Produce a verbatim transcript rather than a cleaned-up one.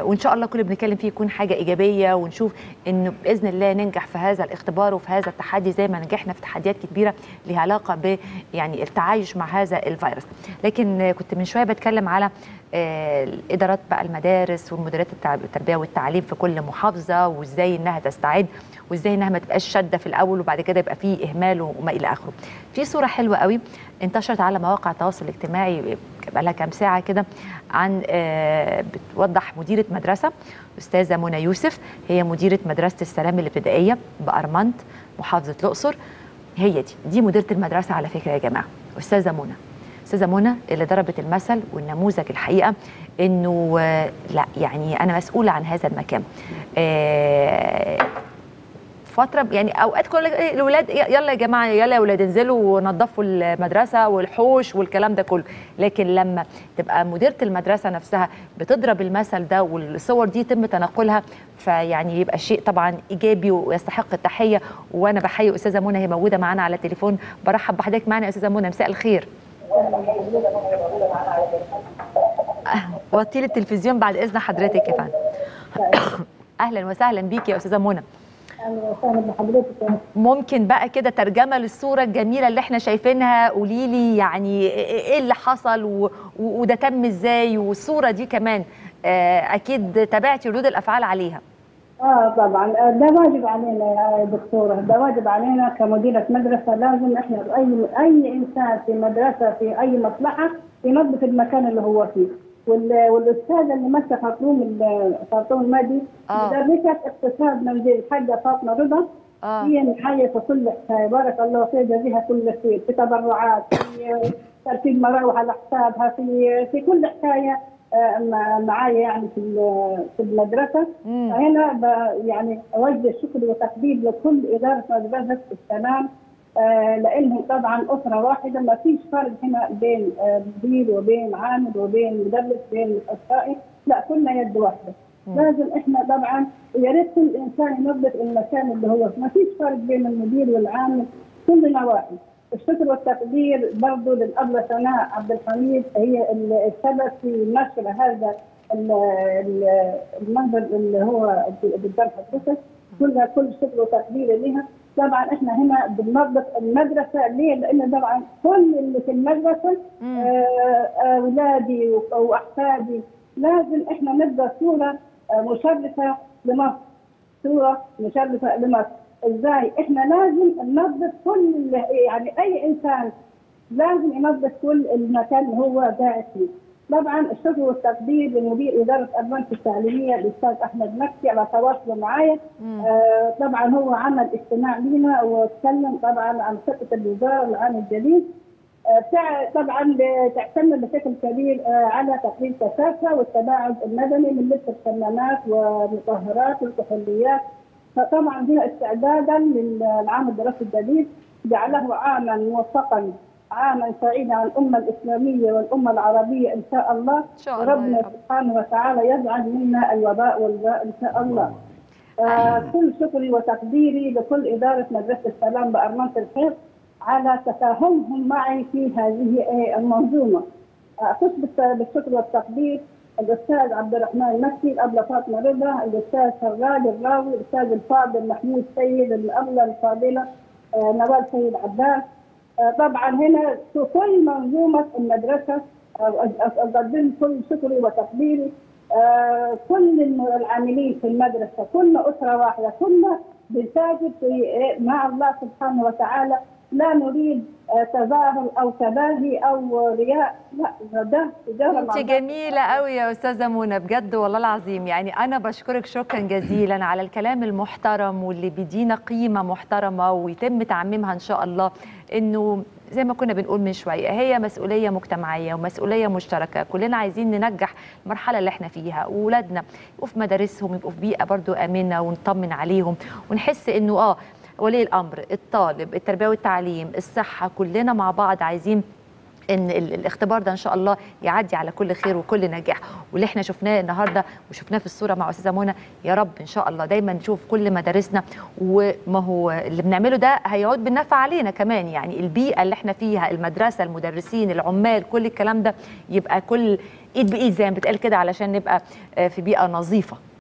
وان شاء الله كل اللي بنتكلم فيه يكون حاجه ايجابيه، ونشوف انه باذن الله ننجح في هذا الاختبار وفي هذا التحدي زي ما نجحنا في تحديات كبيره لها علاقه ب يعني التعايش مع هذا الفيروس. لكن كنت من شويه بتكلم على الادارات بقى المدارس والمديريات التربيه والتعليم في كل محافظه، وازاي انها تستعد، وازاي انها ما تبقاش شاده في الاول وبعد كده يبقى فيه اهمال وما الى اخره. في صوره حلوه قوي انتشرت على مواقع التواصل الاجتماعي بقى لها كام ساعه كده، عن بتوضح مديره مدرسه استاذه منى يوسف، هي مديره مدرسه السلام الابتدائيه بأرمنت محافظه الاقصر. هي دي دي مديره المدرسه على فكره يا جماعه، استاذه منى. استاذه منى اللي ضربت المثل والنموذج الحقيقه انه لا يعني انا مسؤوله عن هذا المكان. فتره يعني اوقات كل الاولاد يلا يا جماعه يلا يا اولاد انزلوا ونظفوا المدرسه والحوش والكلام ده كله، لكن لما تبقى مديره المدرسه نفسها بتضرب المثل ده والصور دي يتم تنقلها، فيعني يبقى شيء طبعا ايجابي ويستحق التحيه. وانا بحيي استاذه منى، هي موجوده معانا على التليفون. برحب بحضرتك معانا يا استاذه منى، مساء الخير. وطي لي التلفزيون بعد اذن حضرتك يا فندم. اهلا وسهلا بيكي يا استاذه منى. اهلا وسهلا بحضرتك. ممكن بقى كده ترجمه للصوره الجميله اللي احنا شايفينها؟ قولي لي يعني ايه اللي حصل و... وده تم ازاي، والصوره دي كمان اكيد تابعتي ردود الافعال عليها. اه طبعا ده واجب علينا يا دكتوره، ده واجب علينا كمديره مدرسه. لازم احنا اي اي انسان في مدرسه في اي مصلحه ينظف المكان اللي هو فيه. والاستاذه اللي ماسكه خرطوم خرطوم المادي مدرسه اقتصاد منزل الحاجه فاطمه رضا. آه. هي محايه في كل حكايه، بارك الله فيها، جزاها كل خير، في تبرعات، في ترتيب مراوح على حسابها، في في كل حكايه معايا يعني في في المدرسه. هنا يعني اوجه الشكر وتقدير لكل اداره مدرسه السلام، آه لانهم طبعا اسره واحده، ما فيش فرق هنا بين مدير آه وبين عامل وبين مدرس بين اخصائي، لا كلنا يد واحده. مم. لازم احنا طبعا يا ريت كل انسان ينظف المكان اللي هو، ما فيش فرق بين المدير والعامل، كلنا واحد. الشكر والتقدير برضه للأبلة سناء عبد الحميد، هي السبب في نشر هذا المنظر اللي هو قدام حضرتك. كلها كل شكر وتقدير لها. طبعا احنا هنا بننظف المدرسه، ليه؟ لان طبعا كل اللي في المدرسه اولادي واحفادي، لازم احنا نبدا صوره مشرفه لمصر، صوره مشرفه لمصر. ازاي؟ احنا لازم ننظف كل يعني اي انسان لازم ينظف كل المكان اللي هو قاعد فيه. طبعا الشكر والتقدير لمدير اداره أرمنت التعليميه الاستاذ احمد مكي على تواصله معايا. آه طبعا هو عمل اجتماع لينا واتكلم طبعا عن خطه الوزاره العام الجديد. آه طبعا تعتمد بشكل كبير آه على تقليل الكثافه والتباعد المدني من لبس الكمامات والمطهرات والكحوليات. فطبعا هنا استعدادا للعام الدراسي الجديد جعله عاما موفقا، عاما سعيدا على الامه الاسلاميه والامه العربيه ان شاء الله. وربنا سبحانه وتعالى يجعل منا الوباء والباء ان شاء الله. آه كل شكري وتقديري لكل اداره مدرسه السلام بأرمنت الخير على تفاهمهم معي في هذه المنظومه. اخص آه بالشكر والتقدير الاستاذ عبد الرحمن مكي، الابله فاطمه رضا، الاستاذ سراج الراوي، الاستاذ الفاضل محمود سيد، الابله الفاضله آه نوال سيد عباس. آه طبعا هنا في كل منظومه المدرسه اقدم كل شكري وتقديري. آه كل العاملين في المدرسه كلنا اسره واحده، كلنا بنساجد مع الله سبحانه وتعالى، لا نريد تظاهر او تباهي او رياء، لا ده تجاره. انت جميله قوي يا استاذه منى بجد والله العظيم، يعني انا بشكرك شكرا جزيلا على الكلام المحترم واللي بيدينا قيمه محترمه ويتم تعميمها ان شاء الله. انه زي ما كنا بنقول من شويه هي مسؤوليه مجتمعيه ومسؤوليه مشتركه، كلنا عايزين ننجح المرحله اللي احنا فيها، واولادنا يبقوا في مدارسهم يبقوا في بيئه برضو امنه ونطمن عليهم ونحس انه اه ولي الامر، الطالب، التربيه والتعليم، الصحه، كلنا مع بعض عايزين ان الاختبار ده ان شاء الله يعدي على كل خير وكل نجاح. واللي احنا شفناه النهارده وشفناه في الصوره مع استاذه منى، يا رب ان شاء الله دايما نشوف كل مدارسنا، وما هو اللي بنعمله ده هيعود بالنفع علينا كمان. يعني البيئه اللي احنا فيها، المدرسه، المدرسين، العمال، كل الكلام ده يبقى كل ايد بايد زي ما بتقال كده، علشان نبقى في بيئه نظيفه.